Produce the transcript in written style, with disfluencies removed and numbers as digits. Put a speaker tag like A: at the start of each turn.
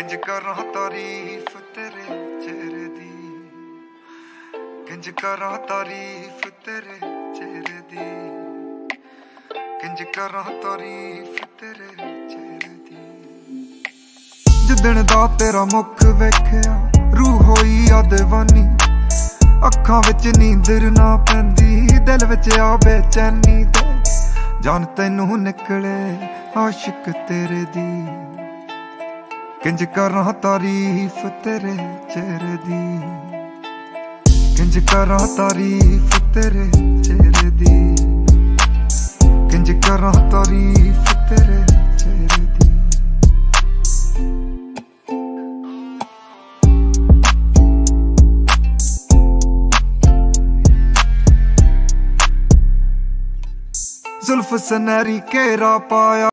A: किंज करा तारीफ तेरे चेहरे दी, किंज करा तारीफ तेरे चेहरे दी, किंज करा तारीफ तेरे चेहरे दी। जिदण दा तेरा मुख वेखिया रूह होई आ दीवानी, अखां विच नींदर ना पैंदी, दिल विच आ बेचैनी ते जान तैनू निकले आशिक तेरे दी। किंज करा तारीफ तेरे चेहरे दी, किंज करा तारीफ तेरे चेहरे दी, किंज करा तारीफ तेरे चेहरे दी। जुल्फ सनहरी घेरा पाया